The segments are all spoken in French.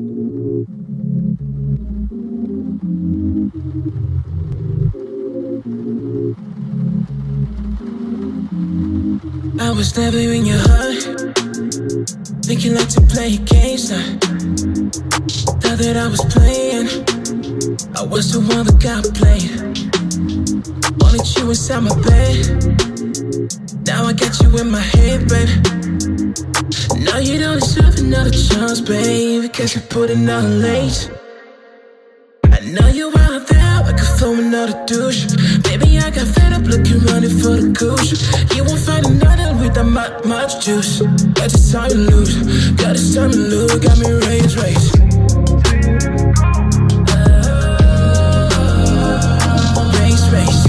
I was never in your heart. Think you like to play games now. Thought that I was playing. I was the one that got played. Wanted you inside my bed. Now I got you in my head, baby. Now you don't deserve another chance, baby, because you put it on late. I know you out there, I could throw another douche. Baby, I got fed up looking running for the goose. You won't find another with that much juice. Got this time to lose, got this time to lose. Got me raised. Raise, raise.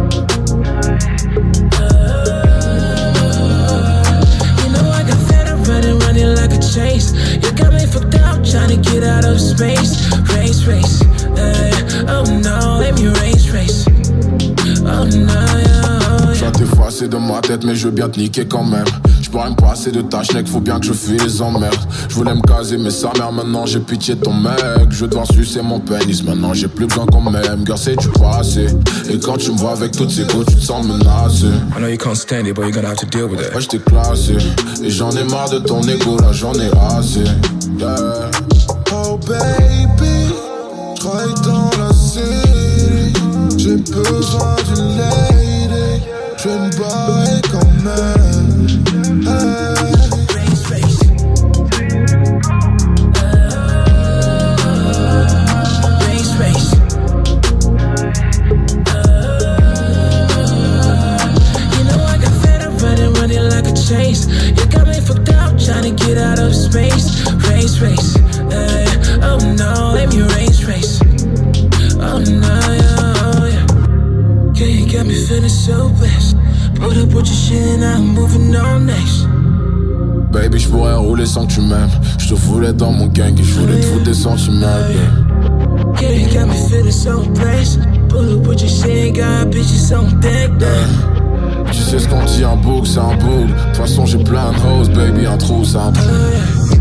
You know I got fed up running like a chase. You got me fucked up trying to get out of space. Race. Oh no, let me race. Oh no, J'ai t'effacer de ma tête mais je veux bien te niquer quand même. J'pourrais me passer de ta schneck, faut bien que je fuis les emmerdes. J'voulais me caser mais sa mère, maintenant j'ai pitié de ton mec. Je veux devoir sucer mon pénis, maintenant j'ai plus besoin qu'on m'aime. Girl, c'est du passé. Et quand tu me vois avec toutes ces go, tu te sens menacé. I know you can't stand it, but you're gonna have to deal with it. Ouais, j't'ai classé. Et j'en ai marre de ton ego, là j'en ai assez. Yeah. Oh baby, j'raille dans la city. J'ai besoin d'une lady. Je vais me barrer quand même. Hey. You know I got fed up running like a chase. You got me fucked up trying to get out of space. Race. Oh no, let me race. Oh no, yeah. Yeah, you got me feeling so blessed. Put up with your shit and I'm moving on next. Baby, j'pourrais rouler sans que tu m'aimes. J'te voulais dans mon gang et j'voulais te foutre des sentiments. Yeah, you got me feeling so blessed. Pull up with your shit, got bitches on deck, Tu sais ce qu'on dit, un bouc, c'est un bouc. De toute façon, j'ai plein de hoes, baby, un trou, c'est un trou.